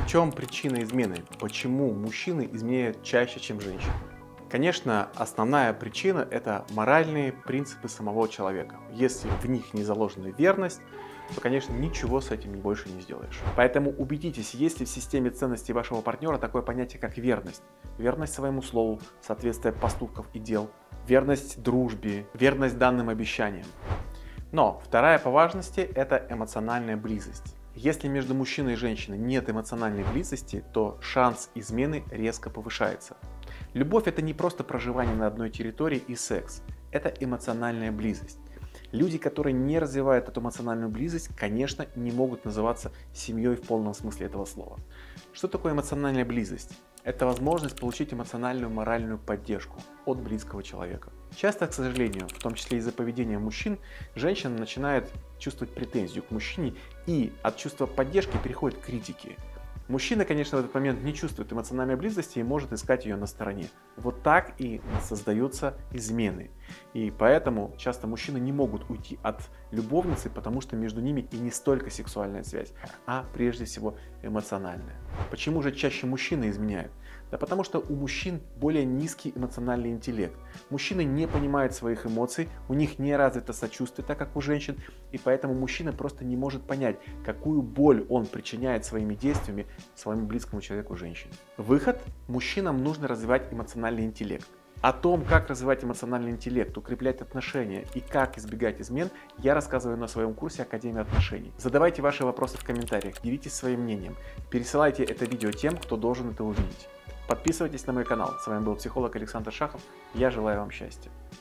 чем причина измены? Почему мужчины изменяют чаще, чем женщины? Конечно, основная причина – это моральные принципы самого человека. Если в них не заложена верность, то, конечно, ничего с этим больше не сделаешь. Поэтому убедитесь, есть ли в системе ценностей вашего партнера такое понятие, как верность. Верность своему слову, соответствие поступков и дел, верность дружбе, верность данным обещаниям. Но вторая по важности – это эмоциональная близость. Если между мужчиной и женщиной нет эмоциональной близости, то шанс измены резко повышается. Любовь – это не просто проживание на одной территории и секс, это эмоциональная близость. Люди, которые не развивают эту эмоциональную близость, конечно, не могут называться семьей в полном смысле этого слова. Что такое эмоциональная близость? Это возможность получить эмоциональную, моральную поддержку от близкого человека. Часто, к сожалению, в том числе из-за поведения мужчин, женщина начинает чувствовать претензию к мужчине и от чувства поддержки переходит к критике. Мужчина, конечно, в этот момент не чувствует эмоциональной близости и может искать ее на стороне. Вот так и создаются измены. И поэтому часто мужчины не могут уйти от любовницы, потому что между ними и не столько сексуальная связь, а прежде всего эмоциональная. Почему же чаще мужчины изменяют? Да потому что у мужчин более низкий эмоциональный интеллект. Мужчины не понимают своих эмоций, у них не развито сочувствие, так как у женщин, и поэтому мужчина просто не может понять, какую боль он причиняет своими действиями своему близкому человеку женщине. Выход: мужчинам нужно развивать эмоциональный интеллект. О том, как развивать эмоциональный интеллект, укреплять отношения и как избегать измен, я рассказываю на своем курсе Академия отношений. Задавайте ваши вопросы в комментариях, делитесь своим мнением, пересылайте это видео тем, кто должен это увидеть. Подписывайтесь на мой канал. С вами был психолог Александр Шахов. Я желаю вам счастья.